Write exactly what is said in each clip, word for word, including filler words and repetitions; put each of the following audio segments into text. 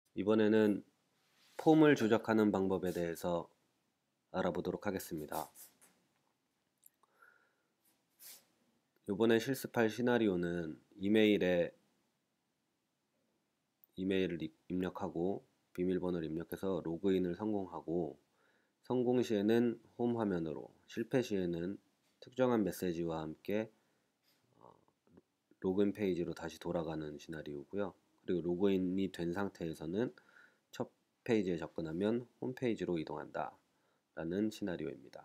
이번에는 폼을 조작하는 방법에 대해서 알아보도록 하겠습니다. 이번에 실습할 시나리오는 이메일에 이메일을 입- 입력하고 비밀번호를 입력해서 로그인을 성공하고, 성공 시에는 홈 화면으로, 실패 시에는 특정한 메시지와 함께 어, 로그인 페이지로 다시 돌아가는 시나리오고요. 그리고 로그인이 된 상태에서는 첫 페이지에 접근하면 홈 페이지로 이동한다 라는 시나리오입니다.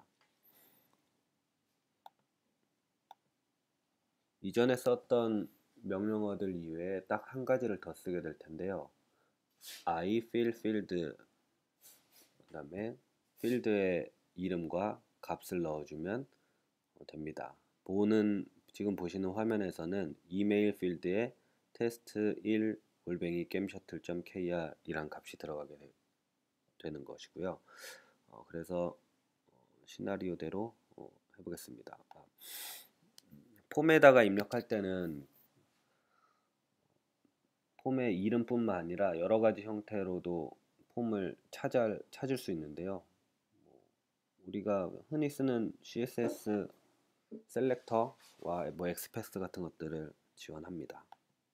이전에 썼던 명령어들 이외에 딱 한 가지를 더 쓰게 될 텐데요. I fill field, 그 다음에 필드의 이름과 값을 넣어주면 됩니다. 보는 지금 보시는 화면에서는 이메일 필드에 테스트 일 골뱅이 게임셔틀.kr 이란 값이 들어가게 되, 되는 것이고요. 어, 그래서 시나리오대로 어, 해보겠습니다. 아, 폼에다가 입력할 때는 폼의 이름뿐만 아니라 여러 가지 형태로도 폼을 찾아, 찾을 수 있는데요. 우리가 흔히 쓰는 씨에스에스 셀렉터와 뭐 엑스패스 같은 것들을 지원합니다.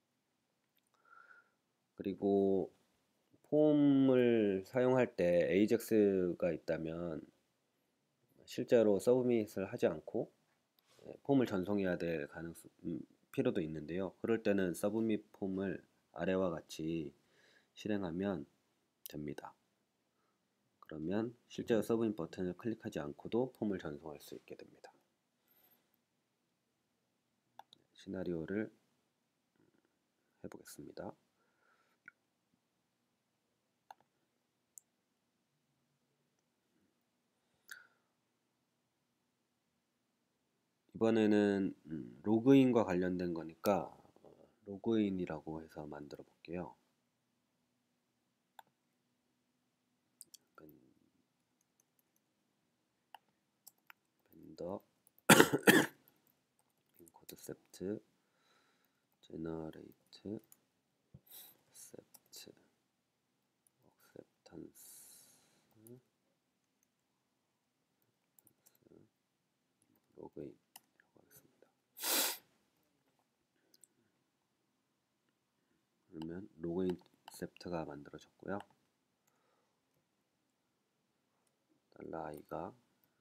그리고 폼을 사용할 때 에이젝스가 있다면 실제로 서브밋을 하지 않고 폼을 전송해야 될 가능성, 음, 필요도 있는데요. 그럴 때는 서브밋 폼을 아래와 같이 실행하면 됩니다. 그러면 실제로 서브밋 버튼을 클릭하지 않고도 폼을 전송할 수 있게 됩니다. 시나리오를 해보겠습니다. 이번에는 음, 로그인과 관련된 거니까 어, 로그인이라고 해서 만들어 볼게요. 벤더 콘셉트 제너레이트 셉트 억셉탄스 로그인이라고 하겠습니다. 그러면 로그인 셉트가 만들어졌고요. 달러 i가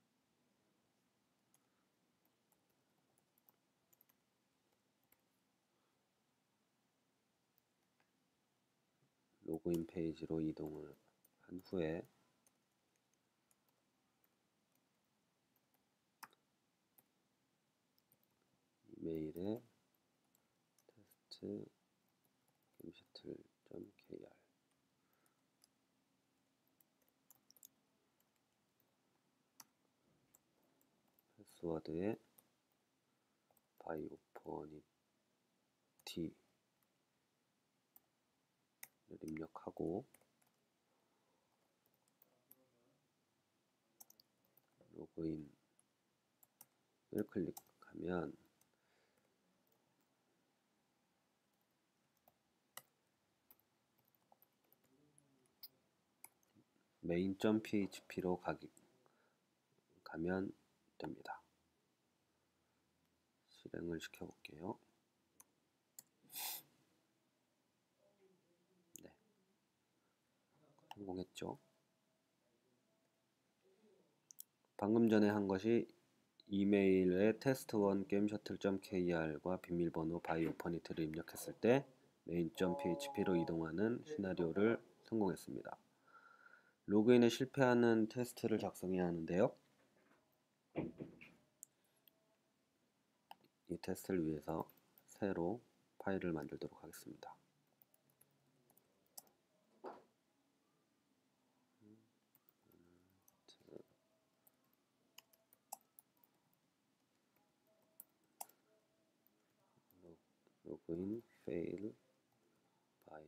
로그인 페이지로 이동을 한 후에 이메일에 테스트 게임셔틀.kr 패스워드에 바이오포니티를 입력하고 로그인을 클릭하면 main.php로 가기, 가면 됩니다. 실행을 시켜볼게요. 네, 성공했죠. 방금 전에 한 것이 이메일에 테스트원 게임셔틀.kr과 비밀번호 바이오퍼니트를 입력했을 때 main.php로 이동하는 시나리오를 성공했습니다. 로그인에 실패하는 테스트를 작성해야 하는데요. 이 테스트를 위해서 새로 파일을 만들도록 하겠습니다. 로그인 fail by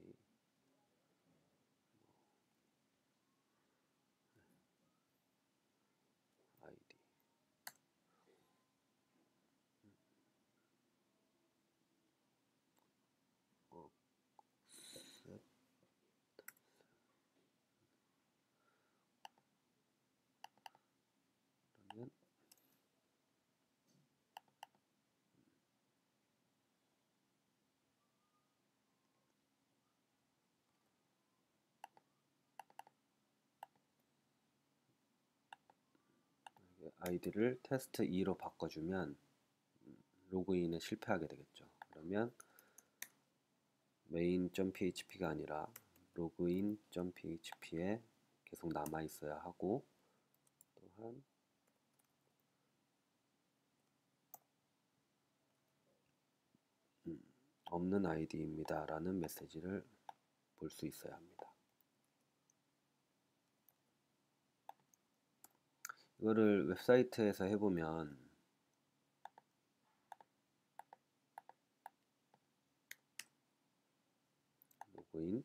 아이디. 아이디를 테스트 이로 바꿔주면 로그인에 실패하게 되겠죠. 그러면 main.php가 아니라 login.php에 계속 남아 있어야 하고, 또한 음, 없는 아이디입니다 라는 메시지를 볼 수 있어야 합니다. 이거를 웹사이트에서 해보면 로그인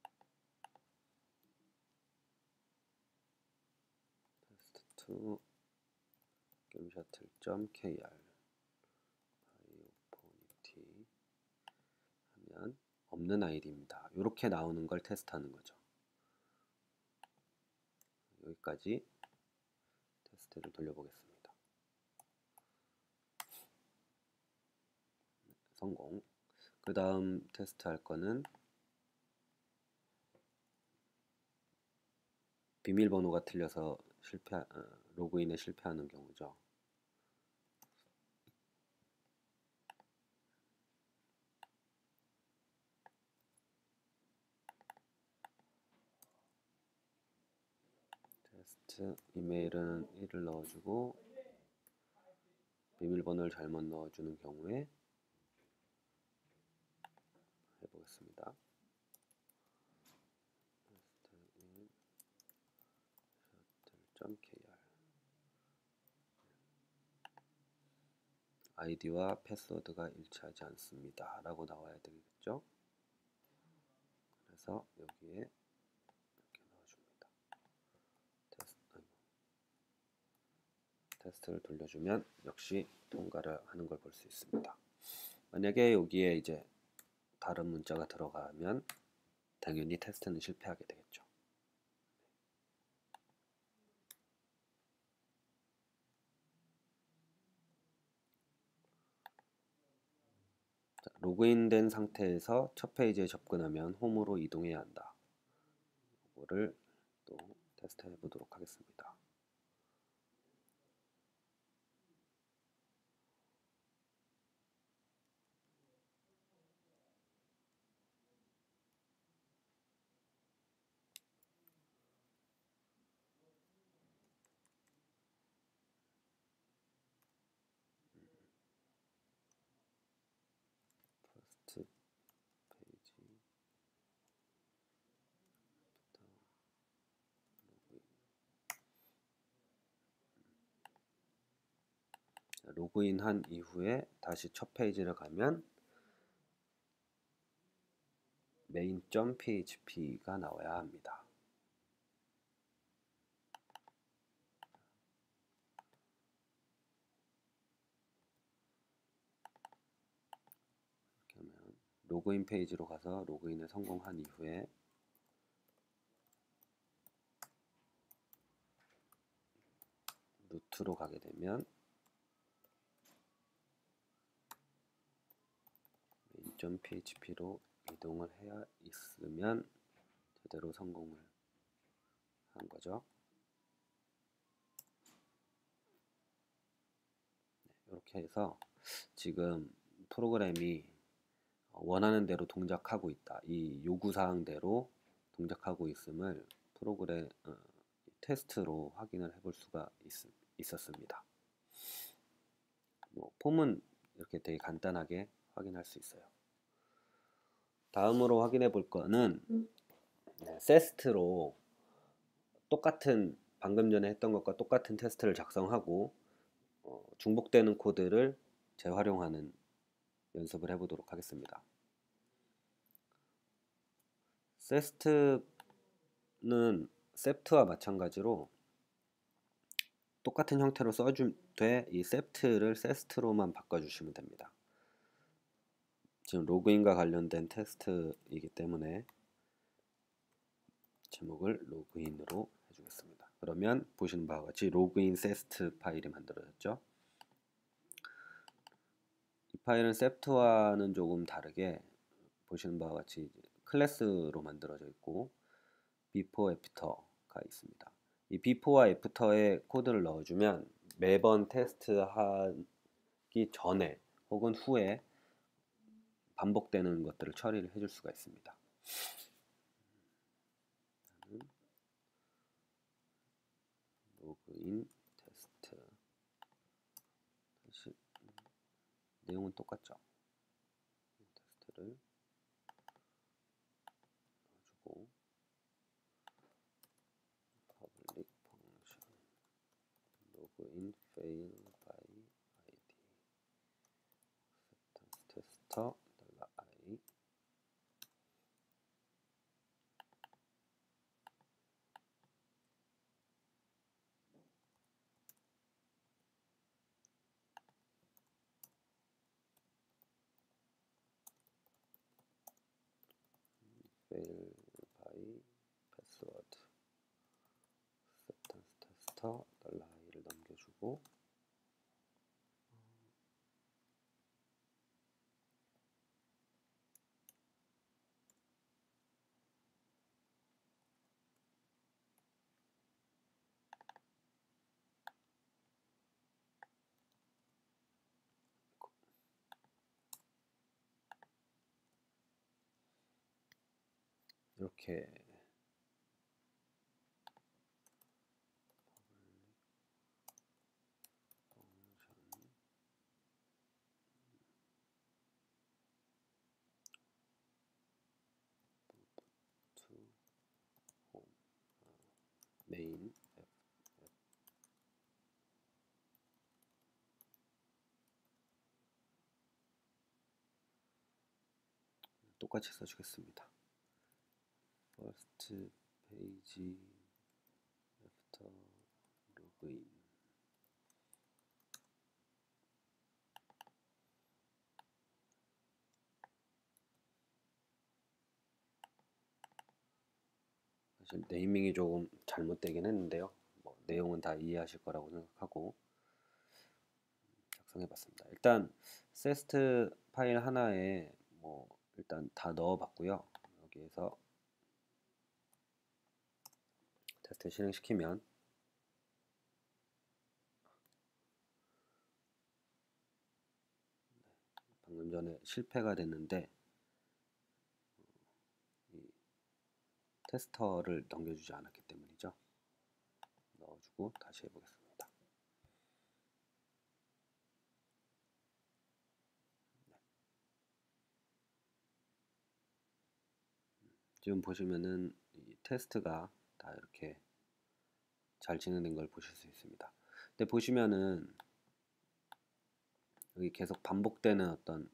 테스트 gemshuttle.kr 바이오포니티 하면 없는 아이디입니다. 이렇게 나오는 걸 테스트하는 거죠. 여기까지 테스트를 돌려보겠습니다. 성공. 그 다음 테스트할 거는 비밀번호가 틀려서 실패, 어, 로그인에 실패하는 경우죠. 테스트 이메일은 일을 넣어주고 비밀번호를 잘못 넣어주는 경우에 해보겠습니다. shuttle.kr 아이디와 패스워드가 일치하지 않습니다 라고 나와야 되겠죠. 그래서 여기에 이렇게 넣어줍니다. 테스트, 테스트를 돌려주면 역시 통과를 하는 걸 볼 수 있습니다. 만약에 여기에 이제 다른 문자가 들어가면 당연히 테스트는 실패하게 되겠죠. 자, 로그인된 상태에서 첫 페이지에 접근하면 홈으로 이동해야 한다. 이거를 또 테스트해 보도록 하겠습니다. 퍼스트 페이지 로그인 한 이후에 다시 첫 페이지를 가면 main.php가 나와야 합니다. 이렇게 하면 로그인 페이지로 가서 로그인에 성공한 이후에 루트로 가게 되면 main.php로 이동을 해야 있으면 제대로 성공을 한 거죠. 네, 이렇게 해서 지금 프로그램이 원하는 대로 동작하고 있다. 이 요구사항대로 동작하고 있음을 프로그램 어, 테스트로 확인을 해볼 수가 있, 있었습니다. 뭐, 폼은 이렇게 되게 간단하게 확인할 수 있어요. 다음으로 확인해 볼 거는 네, 세스트로 똑같은 방금 전에 했던 것과 똑같은 테스트를 작성하고 어, 중복되는 코드를 재활용하는 연습을 해보도록 하겠습니다. 세스트는 세프트와 마찬가지로 똑같은 형태로 써주되 이 세프트를 세스트로만 바꿔주시면 됩니다. 지금 로그인과 관련된 테스트이기 때문에 제목을 로그인으로 해주겠습니다. 그러면 보시는 바와 같이 로그인 세스트 파일이 만들어졌죠. 이 파일은 세프트와는 조금 다르게 보시는 바와 같이 클래스로 만들어져 있고 before, after가 있습니다. 이 before와 after에 코드를 넣어주면 매번 테스트하기 전에 혹은 후에 반복되는 것들을 처리를 해줄 수가 있습니다. 로그인 테스트. 다시 내용은 똑같죠. 테스트를 넣어주고 public function login fail by id acceptance tester $i fail by password acceptance tester $i를 넘겨주고 이렇게 to home 메인 똑같이 써주겠습니다. first page after login 사실 네이밍이 조금 잘못되긴 했는데요. 뭐 내용은 다 이해하실 거라고 생각하고 작성해봤습니다. 일단 세스트 파일 하나에 뭐 일단 다 넣어봤고요. 여기에서 테스트 실행시키면 방금 전에 실패가 됐는데 이 테스터를 넘겨주지 않았기 때문이죠. 넣어주고 다시 해보겠습니다. 네. 지금 보시면은 이 테스트가 다 이렇게 잘 진행된 걸 보실 수 있습니다. 근데 보시면은 여기 계속 반복되는 어떤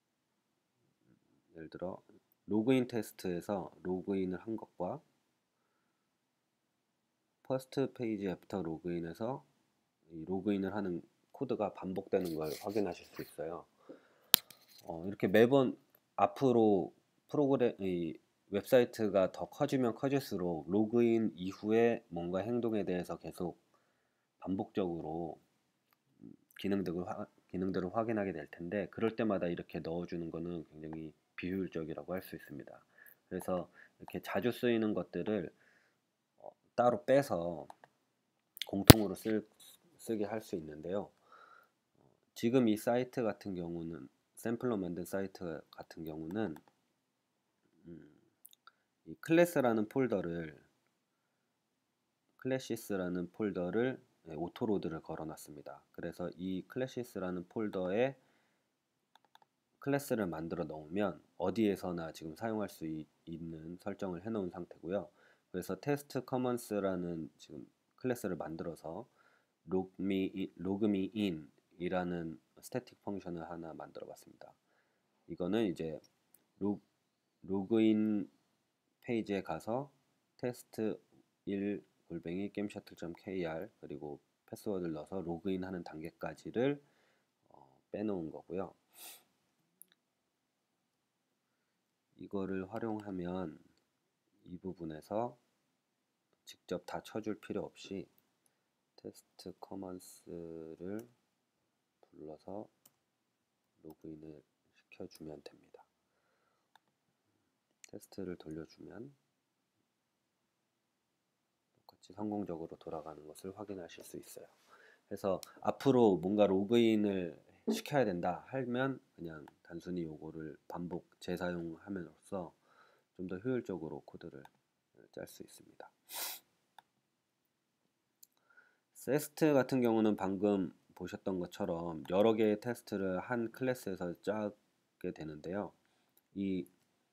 예를 들어 로그인 테스트에서 로그인을 한 것과 퍼스트 페이지 애프터 로그인에서 이 로그인을 하는 코드가 반복되는 걸 확인하실 수 있어요. 어, 이렇게 매번 앞으로 프로그램 이 웹사이트가 더 커지면 커질수록 로그인 이후에 뭔가 행동에 대해서 계속 반복적으로 기능들을, 화, 기능들을 확인하게 될 텐데 그럴 때마다 이렇게 넣어주는 거는 굉장히 비효율적이라고 할 수 있습니다. 그래서 이렇게 자주 쓰이는 것들을 어, 따로 빼서 공통으로 쓸, 쓰게 할 수 있는데요. 지금 이 사이트 같은 경우는 샘플로 만든 사이트 같은 경우는 음, 이 클래스라는 폴더를 클래시스라는 폴더를 네, 오토로드를 걸어놨습니다. 그래서 이 클래시스라는 폴더에 클래스를 만들어 놓으면 어디에서나 지금 사용할 수 있, 는 설정을 해놓은 상태고요. 그래서 테스트 커먼스라는 지금 클래스를 만들어서 logme, logme in 이라는 스태틱 펑션을 하나 만들어 봤습니다. 이거는 이제 로, 로그인 페이지에 가서 테스트 일 골뱅이 게임셔틀.kr 그리고 패스워드를 넣어서 로그인하는 단계까지를 어, 빼놓은 거고요. 이거를 활용하면 이 부분에서 직접 다 쳐줄 필요 없이 테스트 커먼스를 불러서 로그인을 시켜주면 됩니다. 테스트를 돌려주면 똑같이 성공적으로 돌아가는 것을 확인하실 수 있어요. 해서 앞으로 뭔가 로그인을 시켜야 된다 하면 그냥 단순히 요거를 반복 재사용함으로써 좀 더 효율적으로 코드를 짤 수 있습니다. 세스트 같은 경우는 방금 보셨던 것처럼 여러 개의 테스트를 한 클래스에서 짜게 되는데요. 이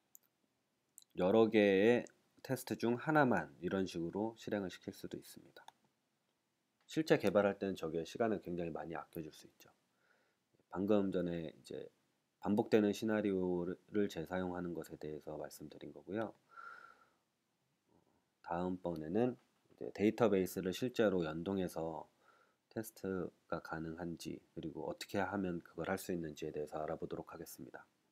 여러 개의 테스트 중 하나만 이런 식으로 실행을 시킬 수도 있습니다. 실제 개발할 때는 저게 시간을 굉장히 많이 아껴줄 수 있죠. 방금 전에 이제 반복되는 시나리오를 재사용하는 것에 대해서 말씀드린 거고요. 다음번에는 이제 데이터베이스를 실제로 연동해서 테스트가 가능한지 그리고 어떻게 하면 그걸 할 수 있는지에 대해서 알아보도록 하겠습니다.